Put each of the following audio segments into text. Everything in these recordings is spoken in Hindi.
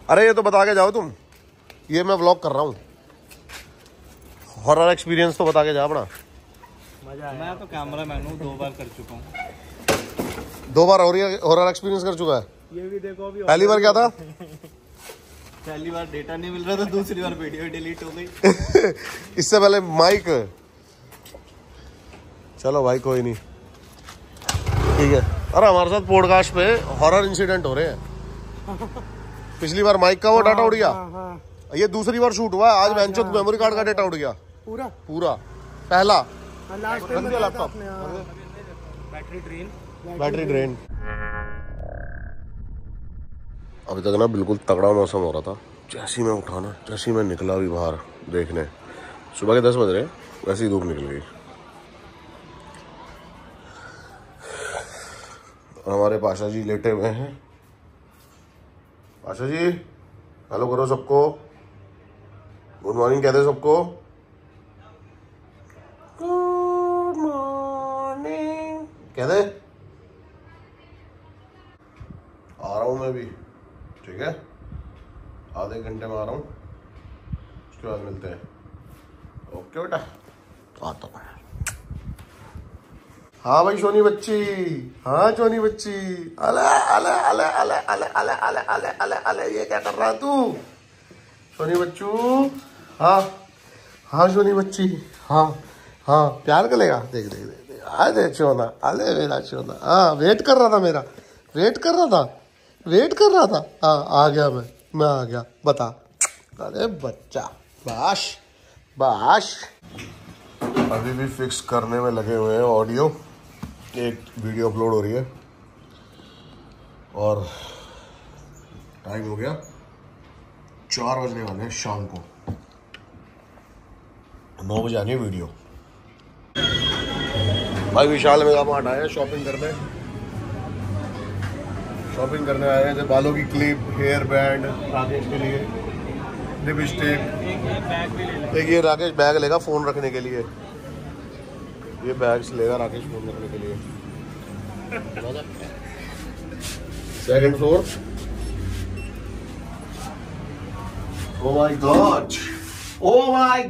अरे ये तो बता के जाओ तुम, ये मैं व्लॉग कर रहा हूँ। हॉरर एक्सपीरियंस तो बता के जा अपना। मजा आया। मैं तो कैमरा मैन हूँ, 2 बार कर चुका हूँ। 2 बार हॉरर एक्सपीरियंस कर चुका है। ये भी देखो अभी। पहली बार क्या था? पहली बार डेटा नहीं मिल रहा था, दूसरी बार वीडियो डिलीट हो गई। इससे पहले माइक। चलो भाई कोई नहीं, ठीक है। अरे हमारे साथ पॉडकास्ट पे हॉरर इंसिडेंट हो रहे हैं। पिछली बार माइक का वो डाटा उड़ गया, ये दूसरी बार शूट हुआ है। आज बेंचो मेमोरी कार्ड का डाटा उड़ गया पूरा। पहला लैपटॉप बैटरी ड्रेन। अभी तक ना बिल्कुल तगड़ा मौसम हो रहा था। जैसी मैं उठा ना, जैसी मैं निकला भी बाहर देखने, सुबह के 10 बज रहे, वैसी धूप निकल गई। हमारे पाशा जी लेटे हुए हैं। पाशा जी हेलो करो सबको, गुड मॉर्निंग कह दे सबको। गुड मॉर्निंग कह दे। आ रहा हूं मैं भी, ठीक है, आधे घंटे में आ रहा हूँ, उसके बाद मिलते हैं। ओके बेटा, आता हूँ। हाँ भाई सोनी बच्ची, हाँ सोनी बच्ची। अले अले अले अले अले अले अले अले अले अले, ये क्या कर रहा है तू सोनी बच्चू? हाँ हाँ सोनी बच्ची, हाँ हाँ प्यार करेगा। देख देख देख देख, आ दे चोना, अले मेरा चोना। हाँ वेट कर रहा था मेरा, वेट कर रहा था, वेट कर रहा था। हाँ आ गया मैं आ गया, बता। अरे बच्चा, बाश बाश। अभी भी फिक्स करने में लगे हुए हैं ऑडियो। एक वीडियो अपलोड हो रही है और टाइम हो गया 4 बजने वाले हैं शाम को। 9 बजे आनी है वीडियो। भाई विशाल मेगा मार्ट आए हैं शॉपिंग करने। शॉपिंग करने आए हैं, जैसे बालों की क्लिप, हेयर बैंड राकेश के लिए, लिपस्टिक। एक ये राकेश बैग लेगा फोन रखने के लिए, ये बैग्स लेगा राकेश फोन रखने के लिए। 2nd floor. Oh my god, oh my,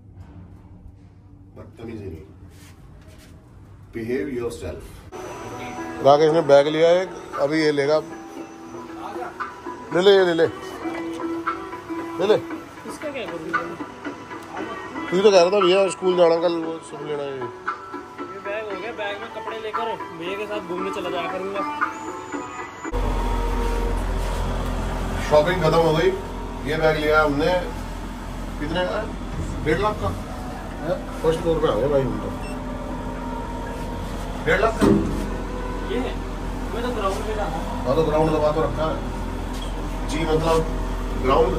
बदतमीजी नहीं, बिहेव योरसेल्फ। राकेश ने बैग लिया है, अभी ये लेगा। ले ले ले ले ले ले। इसका क्या करूँ? तू तो कह रहा था भैया स्कूल जाना कल, वो सब लेना है। ये बैग हो गया, बैग में कपड़े लेकर भैया के साथ घूमने चला जाया करूँगा। शॉपिंग खत्म हो गई। ये बैग लिया हमने, कितने का? 1.5 लाख का। फर्स्ट फ्लोर पे आ गए भाई हम तो। 1.5 लाख का ये है, मैं तो ग्राउंड में जाना। हाँ तो ग्राउंड दबा तो रखा है जी, मतलब ग्राउंड।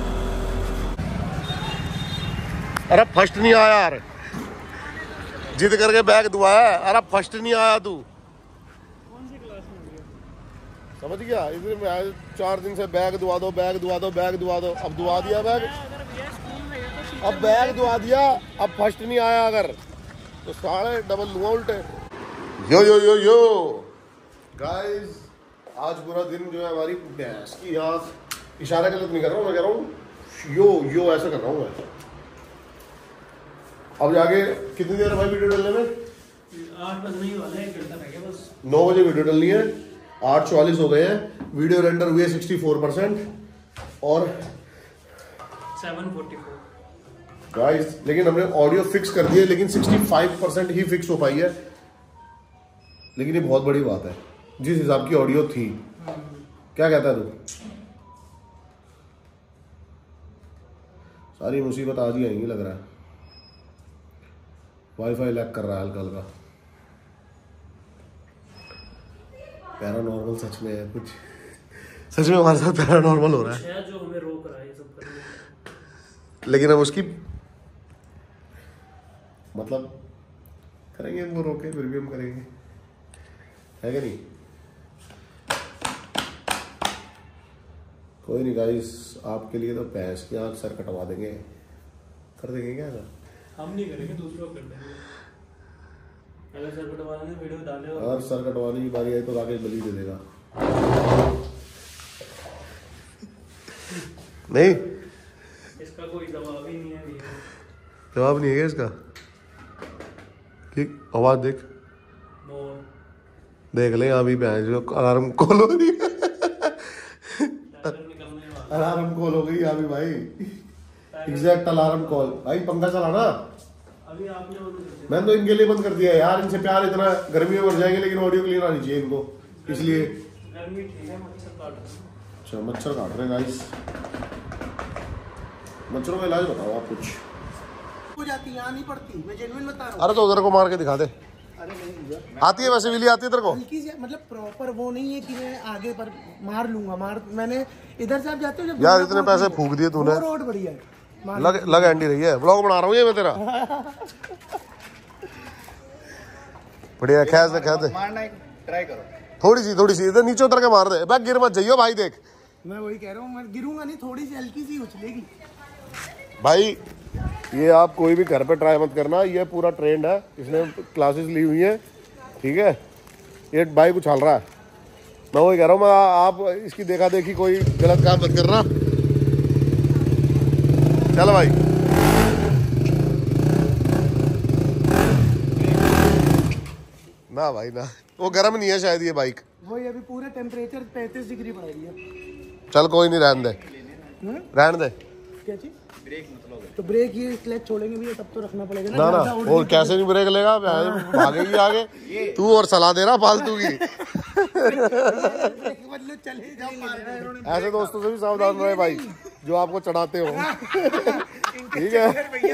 अरे फर्स्ट नहीं आया यार, जिद करके बैग दुआया। अरे फर्स्ट नहीं आया तू, कौन सी क्लास में हो गया? समझ गया? इधर मैं 4 दिन से बैग दुआ दो, बैग दुआ दो, बैग दुआ दो। अब दुआ दिया बैग, अगर भैया स्कूल में गया तो अब बैग दुआ दिया। अब फर्स्ट नहीं आया अगर तो साढ़े डबल लूंगा उल्टे। यो यो यो यो गाइस, आज पूरा दिन जो है हमारी भैंस की, यहाँ इशारा गलत नहीं कर रहा हूँ, मैं कह रहा हूँ यो यो ऐसा कर रहा हूँ मैं। अब जाके कितनी देर है भाई वीडियो डालने में? 8 बजने ही वाले हैं, 1 घंटा रह गया बस। 9 बजे वीडियो डालनी है, 8:44 हो गए हैं। वीडियो रेंडर हुए 64% और 744 गाइस, लेकिन हमने ऑडियो फिक्स कर दिए, लेकिन 65% ही फिक्स हो पाई है। लेकिन ये बहुत बड़ी बात है, जिस हिसाब की ऑडियो थी। क्या कहता है तू? सारी मुसीबत आज ही आएंगी लग रहा है। वाईफाई लैग कर रहा है हल्का हल्का। पैरानॉर्मल सच में है कुछ, सच में हमारे साथ पैरानॉर्मल हो रहा है जो हमें रोक रहा है ये सब करने। लेकिन हम उसकी मतलब करेंगे, वो रोके फिर भी हम करेंगे, है कि नहीं? कोई नहीं गाइस, आपके लिए तो भैंस की आँख सर कटवा देंगे, कर देंगे क्या सर? हम नहीं करेंगे, दूसरों को कर देंगे। अगर सर कटवाने वीडियो डाले और सर कटवाने की बारी आई तो राकेश बलि दे देगा। नहीं इसका कोई जवाब ही नहीं है भैया। जवाब नहीं है क्या इसका? कि आवाज देख, मोर देख ले यहाँ भी भैंस जो अलार्म कॉल हो रही है। टाइगर निकलने वाला। अलार्म कॉल हो गई यहाँ भी भाई, एग्जैक्ट अलार्म कॉल। भाई पंखा चलाना, अभी आपने वो कर दिया। मैंने तो इनके लिए बंद कर दिया है यार, इनसे प्यार इतना, गर्मी में मर जाएंगे लेकिन ऑडियो क्लीन आनी चाहिए इनको, इसलिए। गर्मी ठीक है, मच्छर काट रहे हैं। अच्छा मच्छर काट रहे हैं गाइस, मच्छरों का इलाज बताओ आप कुछ। हो जाती यहाँ नहीं पड़ती, मैं जेन्युइन बता रहा हूँ। अरे तो उधर को मार के दिखा दे। अरे नहीं भैया, आती है वैसे विली, आती है तेरे को? हल्की से, मतलब प्रॉपर वो नहीं है कि मैं आगे पर मार लूंगा। मैंने इधर से आप जाते हो जब यार इतने पैसे फूक दिए तूने, वो रोड बढ़िया है, मार लग एंडी रही है। व्लॉग बना रहा हूँ ये मैं तेरा। बढ़िया, खैर से खैर दे, मारना है, ट्राई करो। थोड़ी सी इधर नीचे उतर के मार दे। बैग गिर मत जाइयो भाई, देख मैं वही कह रहा हूँ, मैं गिरूंगा नहीं, थोड़ी सी हल्की सी उछलेगी। भाई। ये आप कोई भी घर पे ट्राई मत करना, ये पूरा ट्रेंड है, इसने क्लासेस ली हुई है, ठीक है। ये बाइक उछाल रहा है, मैं वही कह रहा हूँ। मैं आप इसकी देखा देखी कोई गलत काम मत करना। चल भाई, ना भाई ना, वो गर्म नहीं है शायद ये बाइक। वही अभी पूरा टेम्परेचर 35 डिग्री पड़ रही है। चल कोई नहीं, रहने दे, रहने दे। क्या चीज? ब्रेक मतलब तो ब्रेक ये क्लच छोड़ेंगे भी तब तो रखना पड़ेगा ना ना, और कैसे नहीं ब्रेक लेगा, भागेगी आगे तू और सलाह दे रहा फालतू की। चले जाओ। ऐसे दोस्तों से भी सावधान रहे भाई, जो आपको चढ़ाते हो। ठीक है,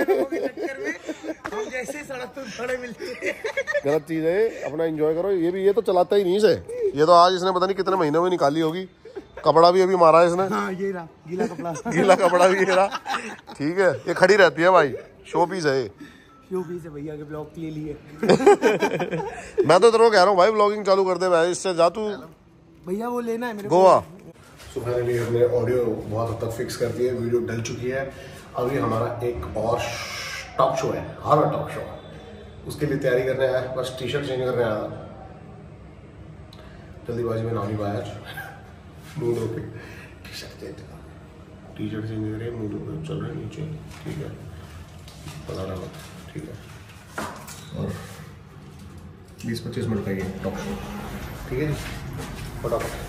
हम जैसे सड़क पे खड़े मिलते हैं। गलत चीज है, अपना एंजॉय करो। ये तो चलाता ही नहीं से, ये तो आज इसने पता नहीं कितने महीनों में निकाली होगी। कपड़ा भी अभी मारा है इसने। हाँ ये रहा गीला कपड़ा। गीला कपड़ा भी ये रहा, ठीक है। ये खड़ी रहती है भाई, शो पीस है। शो पीस है भैया के ब्लॉग के लिए। मैं तो तेरे को कह रहा हूँ भाई, ब्लॉगिंग चालू कर दे भाई, इससे जा तू भैया वो लेना है मेरे को। गोवा। सो फाइनली हमने ऑडियो बहुत हद तक फिक्स कर दिया है, वीडियो डल चुकी है। अभी हमारा एक और टॉक शो है, हॉरर टॉक शो, उसके लिए तैयारी करने आया। बस टी शर्ट चेंज करने आया, जल्दीबाजी में ना नहीं पाया आज, मूड होके टी शर्ट चेंज करे, मूड होके चल रहे नीचे, ठीक है, पता डाला, ठीक है। और 20-25 मिनट का ये टॉक शो, ठीक है जी, फटाफट।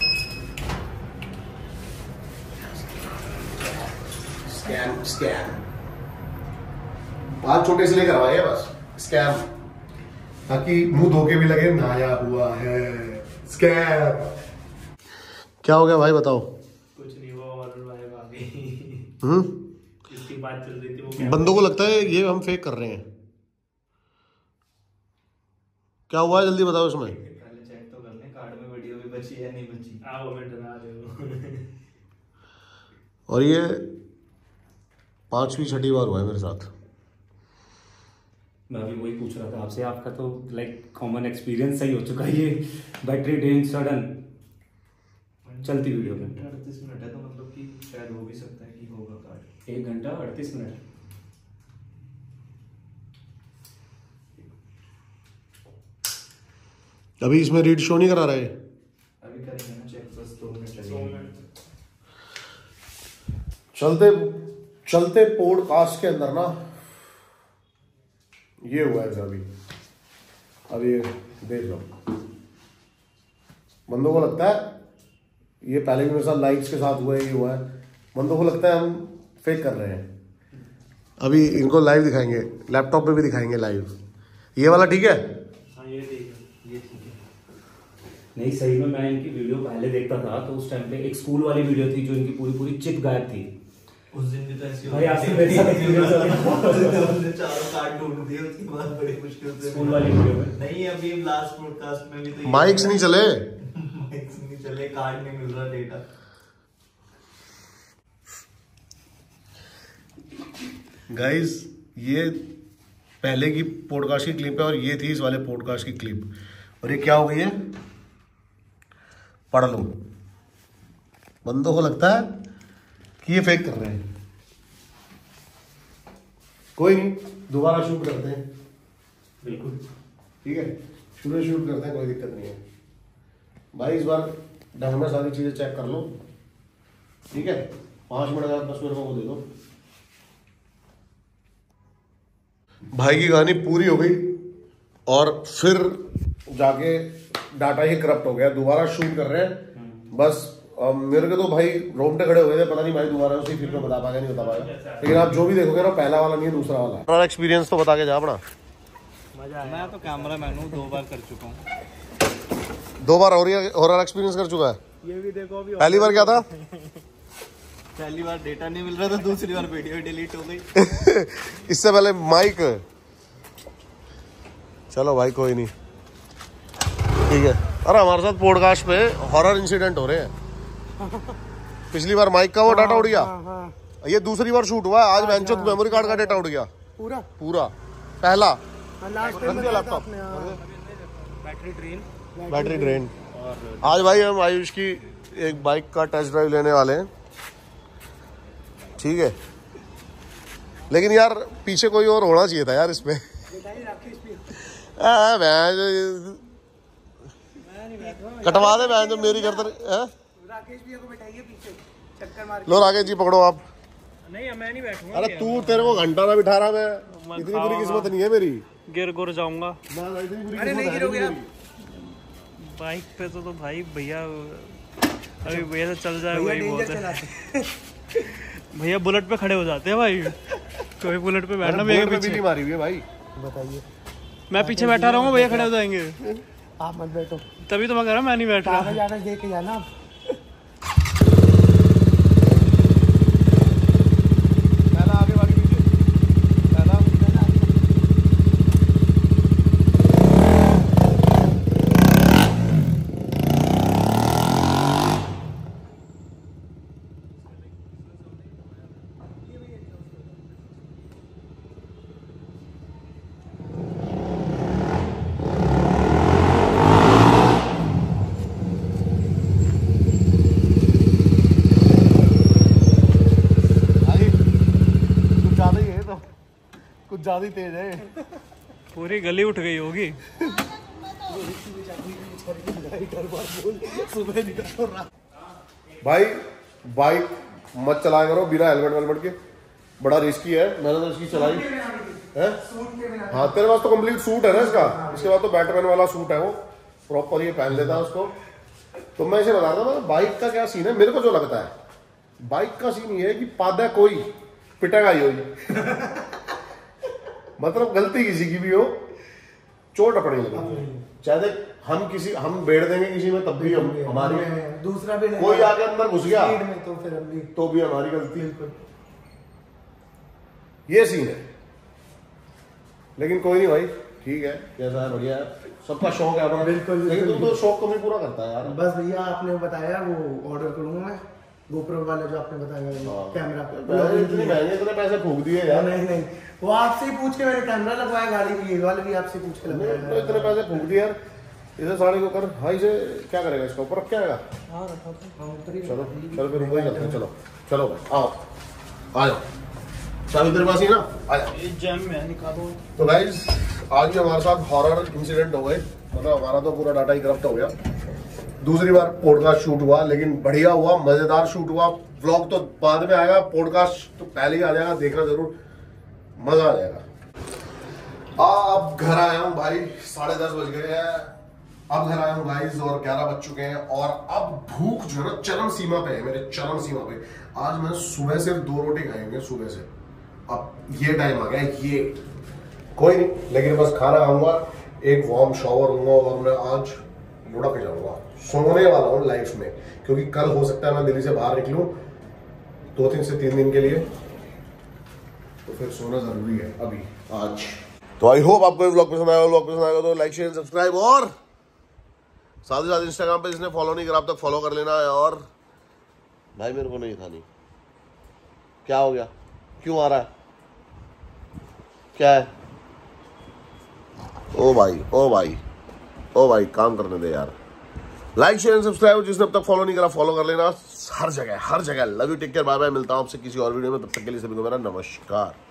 स्कैम बात छोटे से लेकर आए बस, स्कैम, ताकि मुंह धोके भी लगे नया हुआ है स्कैम। क्या हो गया भाई बताओ? कुछ नहीं, वो और वाइब आ गई। इसकी बात चल रही थी, वो क्या बंदों को लगता है ये हम फेक कर रहे हैं। क्या हुआ है जल्दी बताओ इसमें। पहले चेक तो कर लें कार्ड में वीडियो भी बची है नहीं बची। आओ मैं डरा दे वो। और ये 5वीं-6ठी बार हुआ है मेरे साथ। मैं अभी वही पूछ रहा था आपसे, आपका तो लाइक कॉमन एक्सपीरियंस सही हो चुका है ये बैटरी ड्रेन सडन चलती वीडियो में। 38 मिनट है तो मतलब कि शायद हो भी सकता है कि होगा कार्ड। 1 घंटा 38 मिनट। अभी इसमें रीड शो नहीं करा रहे, अभी करेंगे ना चेक, बस 2 मिनट 2 लगेंगे। मिनट। चलते पॉडकास्ट के अंदर ना ये हुआ है अभी ये देख लो। बंदों को लगता है ये पहले भी मेरे साथ लाइट्स के साथ हुआ है, ये हुआ है। बंदों को लगता है हम फेक कर रहे हैं। अभी इनको लाइव दिखाएंगे, लैपटॉप पे भी दिखाएंगे लाइव। ये वाला ठीक है? हाँ ये ठीक है, ये ठीक है। नहीं सही में मैं इनकी वीडियो पहले देखता था तो उस टाइम पे एक स्कूल वाली वीडियो थी जो इनकी पूरी चिप गायब थी। उस दिन भी तो ऐसी भाई आपसे मेरे साथ experience हो गया। हमने चारों कार्ड ढूंढ दिए, उसके बाद बड़ी मुश्किल से स्कूल वाली वीडियो में नहीं, अभी लास्ट पॉडकास्ट में भी तो माइक्स नहीं चले, माइक्स नहीं चले, कार्ड नहीं मिल रहा, डेटा। गाइस ये पहले की पॉडकास्ट की क्लिप है और ये थी इस वाले पॉडकास्ट की क्लिप। और ये क्या हो गई है पढ़ लो। बंदों को लगता है कि ये फेक कर रहे हैं। कोई नहीं, दोबारा शूट करते हैं, बिल्कुल ठीक है, शूट करते हैं, कोई दिक्कत नहीं है भाई। इस बार ढंग में सारी चीजें चेक कर लो, ठीक है। 5 मिनट का बस मेरे को वो दे दो। भाई की कहानी पूरी हो गई और फिर जाके डाटा ही करप्ट हो गया, दोबारा शूट कर रहे हैं बस। मेरे को तो भाई रोंगटे खड़े हो गए थे, पता नहीं भाई दोबारा उसी फिल्म में बता पाएगा नहीं बता पाएगा, लेकिन आप जो भी देखोगे ना पहला वाला नहीं है दूसरा वाला। एक्सपीरियंस तो बता के जा अपना। मैं तो कैमरा मैन हूँ, 2 बार कर चुका हूँ। 2 बार हॉरर एक्सपीरियंस कर चुका है। ये भी देखो अभी। पहली बार क्या था? पहली बार डेटा नहीं मिल रहा था, दूसरी बार वीडियो डिलीट हो गई। इससे पहले माइक। चलो भाई कोई नहीं, ठीक है। अरे हमारे साथ पॉडकास्ट पे हॉरर इंसिडेंट हो रहे हैं। पिछली बार माइक का वो डाटा उड़ गया, ये दूसरी बार शूट हुआ है। आज बेंचो मेमोरी कार्ड का डाटा उड़ गया पूरा पहला। Laptop battery drain. आज भाई हम आयुष की एक बाइक का टेस्ट ड्राइव लेने वाले हैं, ठीक है। लेकिन यार पीछे कोई और होना चाहिए था यार इसमें। कटवा दे मैं जो मेरी गर्दन। राकेश भैया को बैठाइए पीछे, चक्कर मार। लो राकेश जी पकड़ो आप। नहीं मैं नहीं बैठूंगा। अरे तू, तेरे को घंटा ना बिठा रहा मैं, इतनी बुरी किस्मत नहीं है मेरी। गिर गुर जाऊंगा। अरे नहीं गिरोगे आप बाइक पे तो भाई भैया अभी भैया से चल जाए वही बहुत है। भैया बुलेट पे खड़े हो जाते हैं भाई, कोई बुलेट पे बैठना। भैया के पीछे मारी हुई है भाई। बताइए, मैं पीछे बैठा रहूंगा, भैया खड़े हो जाएंगे। आप मत बैठो, तभी तो मैं कह रहा हूँ मैं नहीं बैठ रहा। कागज दे के जाना। पहला आगे वाली पीछे, पहला ज्यादा ही तेज है। पूरी गली उठ गई होगी। भाई बाइक मत चलाया करो बिना हेलमेट वेलमेट के, बड़ा रिस्की है। मैंने तो इसकी चलाई है। हाँ तेरे पास तो कंप्लीट सूट है ना इसका, इसके बाद तो बैटमैन वाला सूट है वो प्रॉपर, ये पहन लेता है उसको। तो मैं इसे बता रहा था बाइक का क्या सीन है। मेरे को जो लगता है बाइक का सीन ये है कि पादा कोई पिटेगा ही होगी। मतलब गलती किसी की भी हो, चोट अपनी लगे, चाहे हम बेड़ देंगे किसी में तब भी हम हमारी, दूसरा भी कोई आके अंदर घुस गया में तो फिर हम भी तो भी हमारी गलती। ये सीन है। लेकिन कोई नहीं भाई, ठीक है, कैसा है, बढ़िया है, सबका शौक है अपना। बिल्कुल, लेकिन तू तो शौक को भी पूरा करता है यार। बस भैया आपने बताया वो ऑर्डर करूंगा मैं, गोप्रो वाला जो आपने बताया कैमरा। इतने महंगे इतने पैसे फूक दिए यार। नहीं वो आपसे ही पूछ के मैंने कैमरा लगवाया, गाड़ी भी ये वाले भी आपसे पूछ के लगवाया। तो इतने पैसे फूक दिए यार। इसे साड़ी को कर भाई से क्या करेगा, इसका ऊपर रख के आएगा। चलो चलो फिर ऊपर ही चलते हैं। चलो चलो भाई आओ, आ जाओ, चाबी तेरे पास ही ना, आ जाओ। जैम में निकालो। तो गाइस आज भी हमारे साथ हॉरर इंसिडेंट हो गए, मतलब हमारा तो पूरा डाटा ही करप्ट हो गया। दूसरी बार पॉडकास्ट शूट हुआ, लेकिन बढ़िया हुआ, मजेदार शूट हुआ। व्लॉग तो बाद में आएगा, पॉडकास्ट तो पहले ही आ जाएगा, देखना जरूर, मजा आ जाएगा। अब घर आया हूँ भाई, 10:30 बज गए हैं। अब घर आया हूँ गाइस और 11 बज चुके हैं। और अब भूख जो है ना चरम सीमा पे है, मेरे चरम सीमा पे। आज मैंने सुबह सिर्फ 2 रोटी खाई हुई है सुबह से। अब ये टाइम आ गया, ये कोई नहीं, लेकिन बस खाना खाऊंगा, एक वार्म शावर लूंगा और मैं आज लुढ़क जाऊंगा। सोने वाला हूँ लाइफ में, क्योंकि कल हो सकता है मैं दिल्ली से बाहर निकलूं 2 से 3 दिन के लिए, तो फिर सोना जरूरी है अभी आज। तो आई होप आपको व्लॉग पसंद आएगा। व्लॉग पसंद आएगा तो लाइक शेयर सब्सक्राइब, और साथ ही साथ इंस्टाग्राम पे जिसने फॉलो नहीं करा अब तक फॉलो कर लेना है। और भाई मेरे को नहीं खानी, क्या हो गया, क्यों आ रहा है, क्या है? ओ भाई ओ भाई ओ भाई काम करने दे यार। लाइक शेयर सब्सक्राइब, जिसने अब तक फॉलो नहीं करा फॉलो कर लेना, हर जगह हर जगह। Love you, take care, bye bye. मिलता हूं आपसे किसी और वीडियो में, तब तक के लिए सभी को मेरा नमस्कार।